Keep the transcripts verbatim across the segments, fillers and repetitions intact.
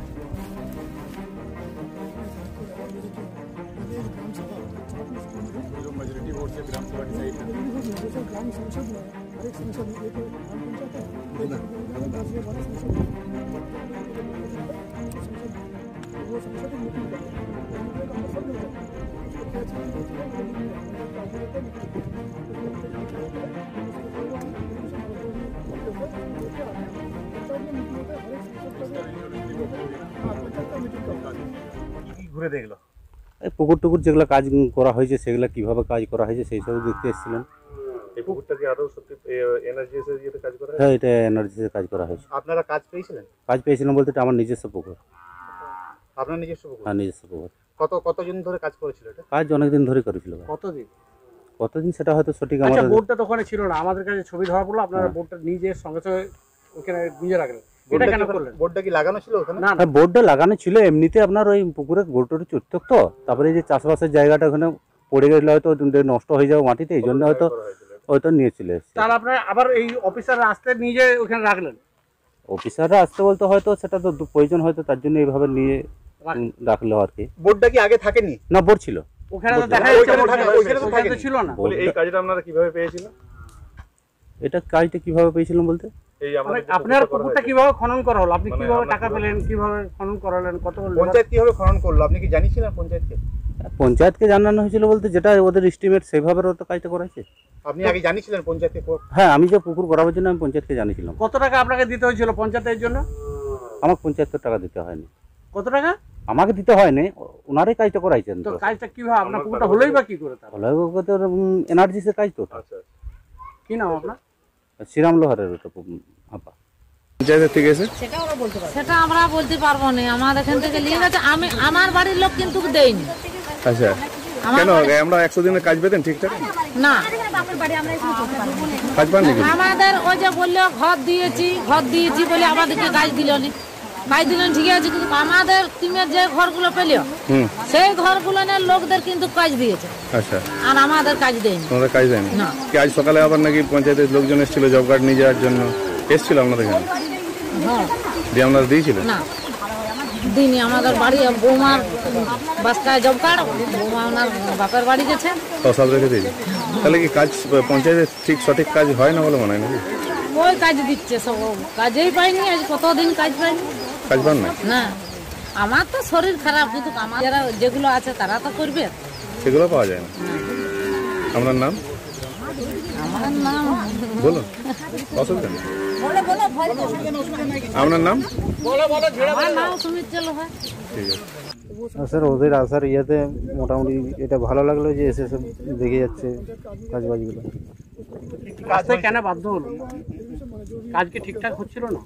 जो majority vote से ग्राम सभा डिसाइड है ग्राम संसद में हर एक संसद में एक ग्राम पंचायत है वो संसद की मीटिंग करते हैं ঘুরে দেখলো এই পুকুর টুকুর যেগুলো কাজ করা হয়েছে সেগুলো কিভাবে কাজ করা হয়েছে সেই সব দেখতে এসেছিলেন। এই পুকুরটা কি আদৌ সত্যি এনার্জি এর ইয়েতে কাজ করা হ্যাঁ, এটা এনার্জিতে কাজ করা হয়েছে। আপনারা কাজ পেয়েছিলেন? কাজ পেয়েছিলাম বলতে এটা আমার নিজস্ব পুকুর। আপনার নিজস্ব পুকুর? হ্যাঁ, নিজস্ব পুকুর। কত কতদিন ধরে কাজ করেছিল এটা? কাজ অনেকদিন ধরে করেছিল। কতদিন কতদিন সেটা হয়তো সঠিক আচ্ছা আমাদের বোর্ডটা তো ওখানে ছিল না, আমাদের কাছে ছবি ধরা পড়লো, আপনারা বোর্ডটা নিজের সঙ্গে সঙ্গে ওখানে নিয়ে রাখলেন, এটা কেন করলেন? বোর্ডটা কি লাগানো ছিল ওখানে? না, হ্যাঁ, বোর্ডটা লাগানো ছিল এমনিতে আপনার ওই পুকুরে গোটরে চুরতক তো, তারপরে এই যে চাষবাসের জায়গাটা ওখানে পড়ে গেলে হয়তো নষ্ট হয়ে যাবে মাটিতে, এই জন্য হয়তো হয়তো নিয়ে চলে এসেছে। তাহলে আপনারা আবার এই অফিসার আসতে নিজে ওখানে রাখলেন? অফিসাররা আসতে বলতে হয়তো সেটা তো প্রয়োজন হয়তো, তার জন্য এইভাবে নিয়ে রাখলো আর কি। বোর্ডটা কি আগে থাকেনি? না, বোর্ড ছিল ওখানে তো দেখা যাচ্ছে ওখানে তো ছিল না। বলে এই কাজটা আপনারা কিভাবে পেয়েছিলেন? এটা কাজটা কিভাবে পেয়েছিলাম বলতে এই আমাদের আপনার পুকুরটা কিভাবে খনন করা হলো, আপনি কিভাবে টাকা পেলেন, কিভাবে খনন করালেন, কত পঞ্চায়েত কিভাবে খনন করলো আপনি কি জানিয়েছিলেন পঞ্চায়েতকে? পঞ্চায়েতকে জানানো হয়েছিল বলতে যেটা ওদের এস্টিমেট সেভাবে তো কাজটা করাইছে। আপনি আগে জানিয়েছিলেন পঞ্চায়েতকে? হ্যাঁ, আমি যে পুকুর করাবার জন্য আমি পঞ্চায়েতকে জানিয়েছিলাম। কত টাকা আপনাকে দিতে হয়েছিল পঞ্চায়েতের জন্য? আমার পঞ্চায়েতের টাকা দিতে হয়নি। কত টাকা আমাকে দিতে হয়নি, ওনারই কাজটা করাইছেন। তো কাজটা কিভাবে আপনার পুকুরটা হলোই বা কি করে? তাহলে এনার্জিসের কাজ তো। আচ্ছা, কি নাম আপনার? শ্রীরাম লোহারের ওটা আপা। পঞ্চায়েতের থেকে এসে সেটা আমরা বলতে পারবো না, আমাদের এখান থেকে লিয়ে গেছে, আমি আমার বাড়ির লোক কিন্তু দেয়নি। আচ্ছা, কেন আমরা একশো দিনের কাজ পেতেন ঠিকঠাক? না, কাজ পাননি? আমাদের ওই যে বললো ঘর দিয়েছি ঘর দিয়েছি বলে আমাদেরকে কাজ দিল না, কাজ দিলেন ঠিক আছে, কিন্তু আমাদের টিমের যে ঘরগুলো পেল সেই ঘরগুলো লোকদের কিন্তু কাজ দিয়েছে। আচ্ছা, আর আমাদের কাজ দেয়নি। তোমাদের কাজ দেয়নি? না। কি আজ সকালে আবার নাকি পঞ্চায়েতের লোকজন এসেছিল জব কার্ড নিয়ে যাওয়ার জন্য, এসেছিল আপনাদের এখানে? হ্যাঁ। দিয়ে আপনারা দিয়েছিলেন? না, দিনই আমাদের বাড়ি বৌমার বাস্তায় জব কার্ড, বৌমা ওনার বাপের বাড়ি গেছে তো সব রেখে দিয়েছে। তাহলে কি কাজ পঞ্চায়েতের ঠিক সঠিক কাজ হয় না বলে মনে হয় নাকি? ওই কাজ দিচ্ছে সব, কাজেই পাইনি, আজ কতদিন কাজ পাইনি। কাজ পান না? না, আমার তো শরীর খারাপ, কিন্তু আমার যারা যেগুলো আছে তারা তো করবে, সেগুলো পাওয়া যায় না। আপনার নাম? আমার নাম বলুন, অসুবিধা নেই। আপনার নাম? আমার নাম সুমিত্রা লোহার। ঠিক আছে স্যার, ওদের আসার ইয়েতে মোটামুটি এটা ভালো লাগলো যে এসে সব দেখে যাচ্ছে কাজ বাজগুলো। কাজটা কেন বাধ্য হলো? কাজ কি ঠিকঠাক হচ্ছিল না?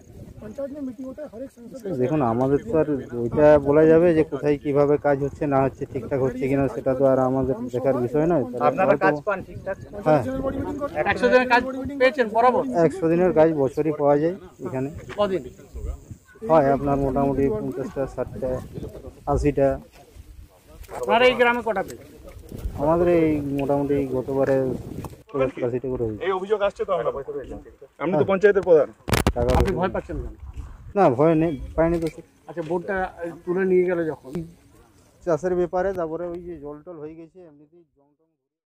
দেখুন, আমাদের তো আর ওইটা বলা যাবে যে কোথায় কিভাবে কাজ হচ্ছে না হচ্ছে, ঠিকঠাক হচ্ছে কিনা সেটা তো আর আমাদের দেখার বিষয় নয়। আপনারা কাজ পান ঠিকঠাক? হ্যাঁ, একশো দিনের কাজ পেয়েছেন বরাবর? একশো দিনের কাজ বছরই পাওয়া যায় এখানে। কদিন হয় আপনার মোটামুটি পঞ্চাশটা, ষাটটা, আশিটা। আপনারা এই গ্রামে কটা পেয়েছেন? আমাদের এই মোটামুটি গতবারে আশিটা করে হয়েছে। এই অভিযোগ আসছে তো আমরা আমি তো পঞ্চায়েতের প্রধান। টাকা আপনি ভয় পাচ্ছেন কেন? না, ভয় নেই, পাইনি তো। আচ্ছা, বোর্ডটা তুলে নিয়ে গেল যখন চাষের ব্যাপারে, তারপরে ওই যে জল টল হয়ে গেছে এমনিতেই জল